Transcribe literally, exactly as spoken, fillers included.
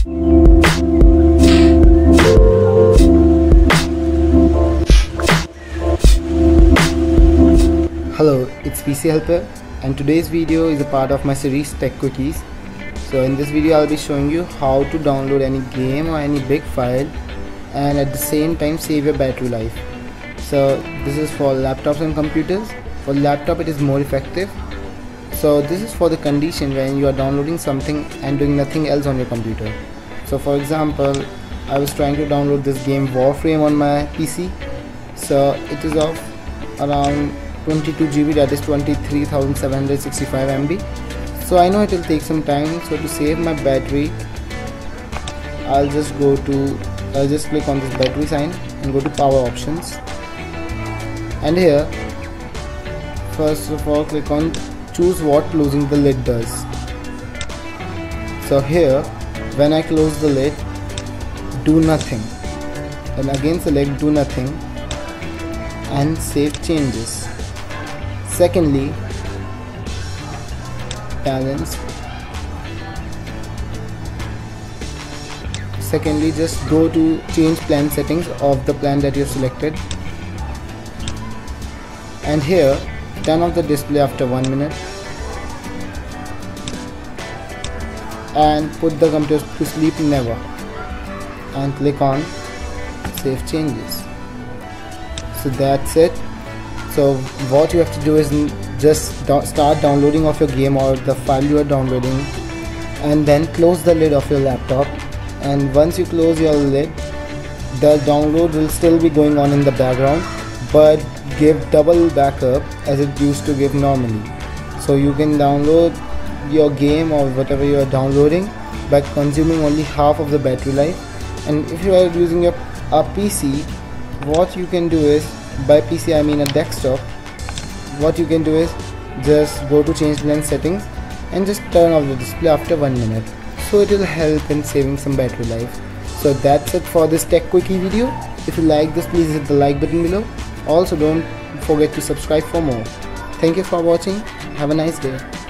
Hello, it's P C Helper, and today's video is a part of my series Tech Quickies. So in this video I'll be showing you how to download any game or any big file and at the same time save your battery life. So this is for laptops and computers. For laptop it is more effective. So this is for the condition when you are downloading something and doing nothing else on your computer. So for example, I was trying to download this game Warframe on my P C. So it is of around twenty-two G B, that is twenty-three thousand seven hundred sixty-five M B. So I know it will take some time. So to save my battery, I'll just go to I'll just click on this battery sign and go to power options, and here first of all click on choose what closing the lid does. So here when I close the lid, do nothing, then again select do nothing and save changes. Secondly, balance. Secondly, just go to change plan settings of the plan that you have selected, and here turn off the display after one minute and put the computer to sleep never, and click on save changes. So that's it. So what you have to do is just do start downloading of your game or the file you are downloading, and then close the lid of your laptop. And once you close your lid, the download will still be going on in the background, but give double backup as it used to give normally. So you can download your game or whatever you are downloading by consuming only half of the battery life. And if you are using your a P C, what you can do is, by P C I mean a desktop, what you can do is just go to change lens settings and just turn off the display after one minute. So it will help in saving some battery life. So that's it for this Tech Quickie video. If you like this, please hit the like button below. Also don't forget to subscribe for more. Thank you for watching. Have a nice day.